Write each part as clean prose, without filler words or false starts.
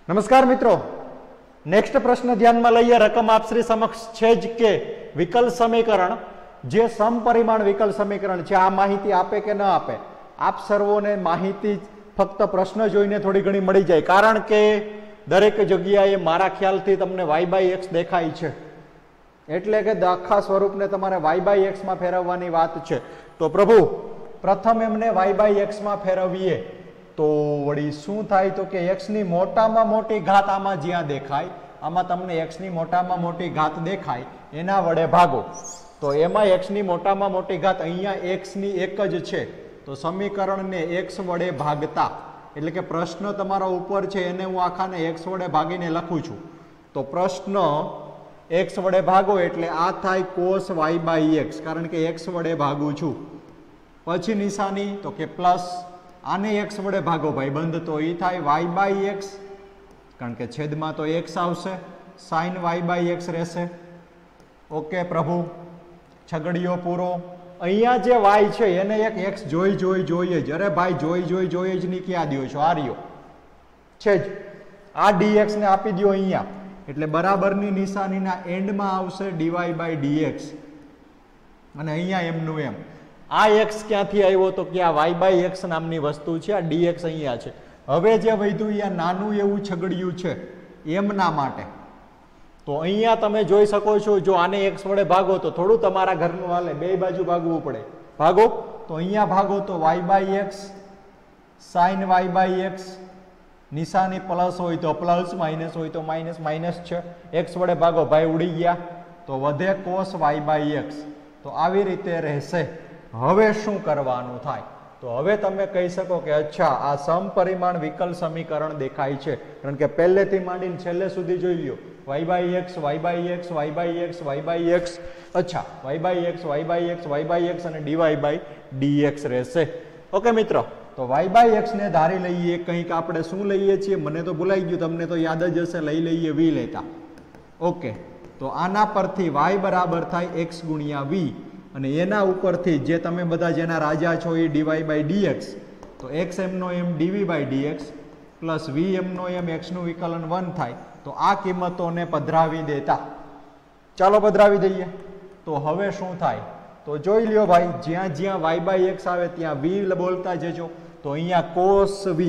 નમસ્કાર મિત્રો, નેક્સ્ટ પ્રશ્ન ધ્યાનમાં લઈએ. રકમ આપ શ્રી સમક્ષ છે જ કે વિકલ સમીકરણ જે સમપરિમાણ વિકલ સમીકરણ છે આ માહિતી આપે કે ન આપે? આપ સર્વોને માહિતી ફક્ત પ્રશ્ન જોઈને થોડી ઘણી મળી જાય, કારણ કે દરેક જગ્યાએ મારા ખ્યાલથી તમને y/x દેખાય છે, એટલે કે આખા સ્વરૂપને તમારે y/x માં ફેરવવાની વાત છે. તો પ્રભુ પ્રથમ એમને y/x માં ફેરવીએ તો વળી શું થાય? તો કે x ની મોટામાં મોટી ઘાત આમાં જ્યાં દેખાય, આમાં તમને x ની મોટામાં મોટી ઘાત દેખાય એના વડે ભાગો. તો એમાં x ની મોટામાં મોટી ઘાત અહીંયા x ની એક જ છે, તો સમીકરણને x વડે ભાગતા, એટલે કે પ્રશ્ન તમારો ઉપર છે એને હું આખાને x વડે ભાગીને લખું છું. તો પ્રશ્ન x વડે ભાગો એટલે આ થાય cos y/x, કારણ કે x વડે ભાગું છું. પછી નિશાની તો કે પ્લસ, આને x વડે ભાગો ભાઈ બંધ, તો એ થાય y/x, કારણ કે છેદમાં તો x આવશે, sin y/x રહેશે. ઓકે પ્રભુ, છગડીયો પૂરો. અહીંયા જે y છે એને એક x જોઈએ જ. અરે ભાઈ જોઈ જ નહીં, ક્યાં દો છો? આ રહ્યો છે જ, આ dx ને આપી દો અહીંયા, એટલે બરાબરની નિશાનીના એન્ડમાં આવશે dy/dx, અને અહીંયા એમનું એમ. આ x ક્યાંથી આવ્યો? તો કે આ y/x નામની વસ્તુ છે, આ dx અહીંયા છે. હવે જે વધ્યું અહીંયા નાનું એવું છગડિયું છે એમના માટે, તો અહીંયા તમે જોઈ શકો છો, જો આને x વડે ભાગો તો થોડું તમારા ઘરનું હાલે, બે બાજુ ભાગવું પડે. ભાગો તો અહીંયા ભાગો તો y/x sin y/x, નિશાની પ્લસ હોય તો પ્લસ, માઇનસ હોય તો માઇનસ, માઇનસ છે. x વડે ભાગો ભાઈ, ઉડી ગયા, તો વધે cos y/x. તો આવી રીતે રહેશે. હવે શું કરવાનું થાય? તો હવે તમે કહી શકો કે અચ્છા આ સમપરિમાણ વિકલ સમીકરણ દેખાય છે, કારણ કે પહેલેથી માંડીને છેલ્લે સુધી જોઈ લ્યો, y/x y/x y/x y/x, અચ્છા y/x y/x y/x અને dy/dx રહેશે. ઓકે મિત્રો, તો y/x ને ધારી લઈએ કંઈક આપણે શું લઈએ છીએ, મને તો ભૂલાઈ ગયું, તમને તો યાદ જ હશે, લઈ લઈએ v લેતા. ઓકે, તો આના પરથી y બરાબર થાય x ગુણ્યા v, અને એના ઉપરથી જે તમે બધા જેના રાજા છો એ dy/dx, તો x એમનો એમ dv/dx પ્લસ v એમનો એમ x નું વિકલન 1 થાય. તો આ કિંમતોને પધરાવી દેતા, ચાલો પધરાવી દઈએ. તો હવે શું થાય? તો જોઈ લ્યો ભાઈ, જ્યાં જ્યાં y/x આવે ત્યાં v બોલતા જજો. તો અહીંયા cos v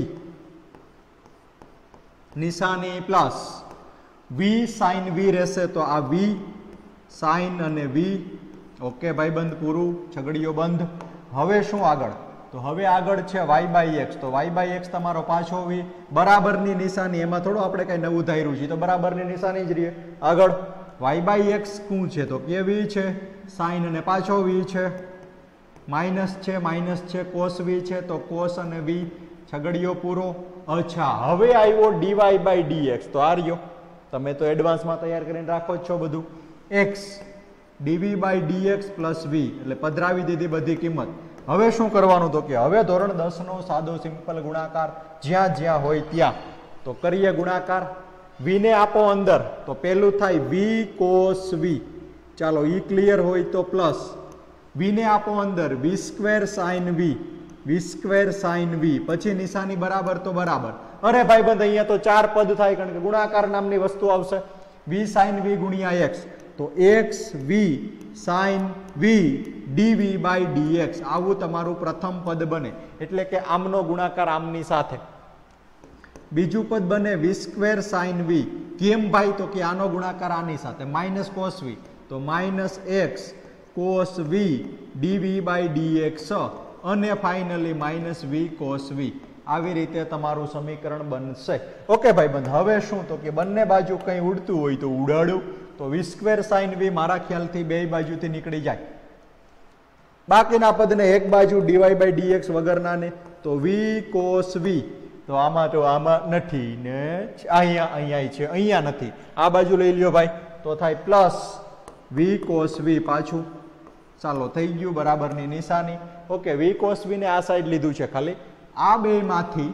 નિશાની પ્લસ v sin v રહેશે, તો આ v sin અને v. ઓકે ભાઈ બંધ, પૂરું, છગડીયો બંધ. હવે શું આગળ? તો હવે આગળ છે y/x, તો y/x તમારો પાછો v, બરાબરની નિશાની, એમાં થોડું આપણે કઈ નવું ધાર્યું છે, તો બરાબરની નિશાની જ રહીએ. આગળ y/x શું છે? તો કે v છે, sin અને પાછો v છે, માઇનસ છે, cos v છે, તો cos અને v, છગડીયો પૂરો. અચ્છા, હવે આવ્યો dy/dx, તો આ રહ્યો, તમે તો એડવાન્સમાં તૈયાર કરીને રાખો જ છો બધું. x dv/dx પ્લસ v, એટલે પધરાવી દીધી બધી કિંમત. હવે શું કરવાનું? તો કે હવે ધોરણ 10 નો સાદો સિમ્પલ ગુણાકાર જ્યાં જ્યાં હોય ત્યાં, તો કરીએ ગુણાકાર. v ને આપો અંદર, તો પેલું થાય v cos v, ચાલો ઈ ક્લિયર હોય તો પ્લસ, v ને આપો અંદર v² sin v, v² sin v, પછી નિશાની બરાબર તો બરાબર. અરે ભાઈ બંધ, અહીંયા તો 4 પદ થાય, કારણ કે ગુણાકાર નામની વસ્તુ આવશે. v sin v ગુણ્યા x, તો x v sin v dv/dx, આવું તમારું પ્રથમ પદ બને, એટલે કે આમનો ગુણાકાર આમની સાથે. બીજું પદ બને v² sin v, કેમ ભાઈ? તો કે આનો ગુણાકાર આની સાથે, માઇનસ cos v, તો minus x cos v dv/dx, અને finally minus v cos v. આવી રીતે તમારું સમીકરણ બનશે. ઓકે ભાઈ બંધ, હવે શું? તો કે બંને બાજુ કંઈ ઉડતું હોય તો ઉડાડું, તો v² sin v મારા ખ્યાલથી બે બાજુથી નીકળી જાય. બાકીના પદને એક બાજુ dy/dx વગરનાને, તો v cos v, તો આમાં નથી ને, અહીંયા છે, અહીંયા નથી, આ બાજુ લઈ લ્યો ભાઈ, તો થાય પ્લસ v cos v પાછું. ચાલો થઈ ગયું, બરાબરની નિશાની. ઓકે, v cos v ને આ સાઈડ લીધું છે ખાલી. આ બે માંથી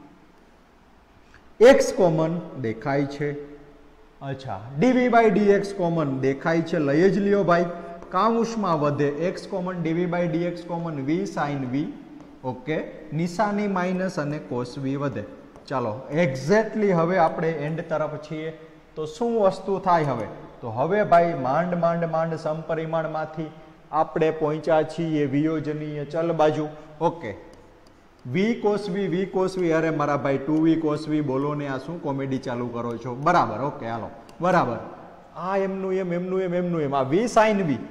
x કોમન દેખાય છે. અચ્છા, dv/dx કોમન દેખાય છે, લઈ જ લ્યો ભાઈ. કાઉન્સમાં વધે x common dv/dx common v sin v, okay, નિશાની માઇનસ અને cos v વધે. ચાલો એક્ઝેક્ટલી હવે આપણે એન્ડ તરફ છીએ. તો શું વસ્તુ થાય હવે? તો હવે ભાઈ માંડ માંડ માંડ સમપરિમાણમાંથી આપણે પહોંચ્યા છીએ વિયોજનીય ચલ બાજુ. ઓકે, v cos v, અરે મારા ભાઈ 2v cos v બોલો ને, આ શું કોમેડી ચાલુ કરો છો? બરાબર, ઓકે હાલો બરાબર. આ એમનું એમ, આ v sin v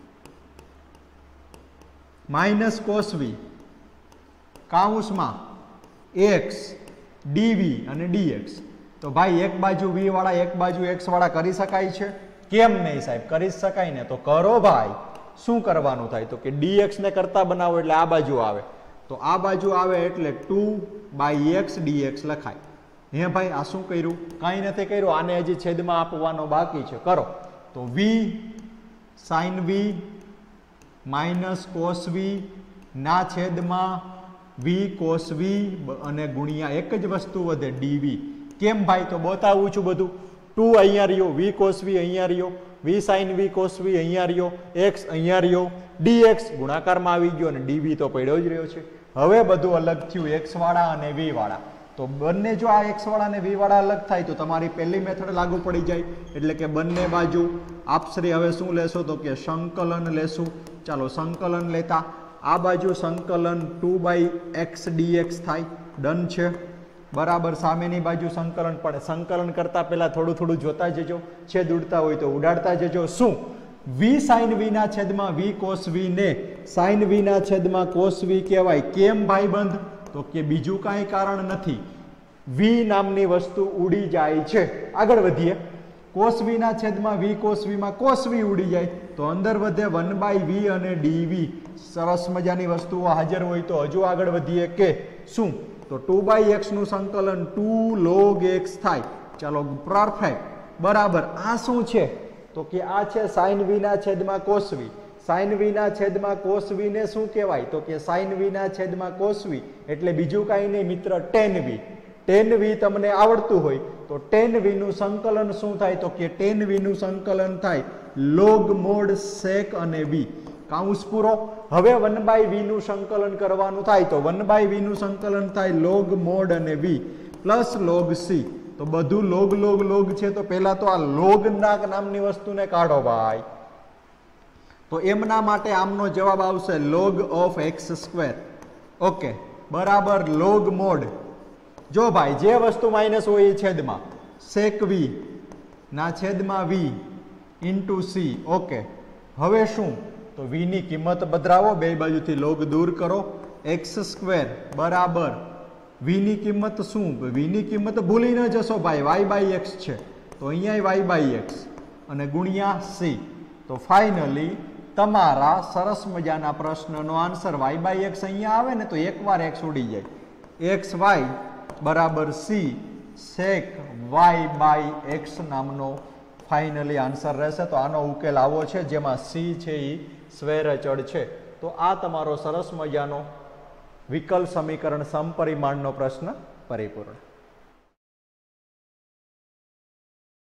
minus cos v કાઉન્સમાં x dv અને dx. તો ભાઈ એક બાજુ v વાળા એક બાજુ x વાળા કરી શકાય છે? કેમ નહીં સાહેબ, કરી શકાય ને. તો કરો ભાઈ. શું કરવાનું થાય? તો કે dx ને કરતા બનાવો એટલે આ બાજુ આવે. તો આ બાજુ આવે એટલે 2/x dx લખાય. હે ભાઈ આ શું કર્યું? કાંઈ નથી કર્યું, આને હજી છેદમાં આપવાનો બાકી છે. કરો તો v sin v minus cos v ના છેદમાં v cos v અને ગુણ્યા એક જ વસ્તુ વધે dv. કેમ ભાઈ? તો બતાવું છું બધું. 2 અહીંયા રહ્યો, v cos v અહીંયા રહ્યો, v sin v cos v અહીંયા રહ્યો, x અહીંયા રહ્યો, dx ગુણાકારમાં આવી ગયો અને dv તો પડ્યો જ રહ્યો છે. હવે બધું અલગ થયું x વાળા અને v વાળા. તો બંને જો આ x વાળા અને v વાળા અલગ થાય તો તમારી પહેલી મેથડ લાગુ પડી જાય. એટલે કે બંને બાજુ આપશ્રી હવે શું લેશો? તો કે સંકલન લેશું. ચાલો સંકલન લેતા આ બાજુ સંકલન 2/x dx થાય. ડન છે બરાબર. સામેની બાજુ સંકલન, પણ સંકલન કરતા પહેલા થોડું થોડું જોતા જજો. છેદ ઉડતા હોય તો ઉડાડતા જજો. શું? v sin v ના છેદમાં v cos v ને sin v ના છેદમાં cos v કહેવાય. કેમ ભાઈ બંધ? તો કે બીજું કાંઈ કારણ નથી, v નામની વસ્તુ ઉડી જાય છે. આગળ વધીએ. cos v ના છેદમાં v cos v માં cos v ઉડી જાય તો અંદર વધે 1/v અને dv. સરસ મજાની વસ્તુઓ હાજર હોય તો હજુ આગળ વધીએ કે શું? તો 2/x નું સંકલન 2 log x થાય. ચાલો પરફેક્ટ બરાબર. આ શું છે? તો કે આ છે sin v ના છેદમાં cos v. sin v ના છેદમાં cos v ને શું કહેવાય? તો કે sin v ના છેદમાં cos v એટલે બીજું કાંઈ નહીં મિત્ર, tan v. tan v તમને આવડતું હોય તો tan v નું સંકલન શું થાય? તો કે tan v નું સંકલન થાય log mod sec અને v. કાઉન્સ પૂરો. હવે 1/v નું સંકલન કરવાનું થાય તો 1/v નું સંકલન થાય log mod અને v પ્લસ log c. તો બધું log log log છે. તો પહેલા તો આ log નામની વસ્તુને કાઢો ભાઈ. તો એમના માટે આમનો જવાબ આવશે log of x². ઓકે બરાબર. log mod જો ભાઈ જે વસ્તુ માઇનસ હોય એ છેદમાં sec v ના છેદમાં v ઇન્ટુ c. ઓકે હવે શું? તો v ની કિંમત બદલાવો, બે બાજુથી log દૂર કરો. x² બરાબર v ની કિંમત શું? v ની કિંમત ભૂલી ન જશો ભાઈ, y/x છે તો અહીંયા y/x અને ગુણ્યા c. તો ફાઇનલી તમારા સરસ મજાના પ્રશ્નનો આન્સર y/x અહીંયા આવે ને તો એકવાર x ઉડી જાય. xy બરાબર c sec y/x નામનો ફાઇનલી આન્સર રહેશે. તો આનો ઉકેલ આવો છે જેમાં c છે એ સ્વૈર અચળ છે. તો આ તમારો સરસ મજાનો વિકલ સમીકરણ સમપરિમાણનો પ્રશ્ન પરિપૂર્ણ.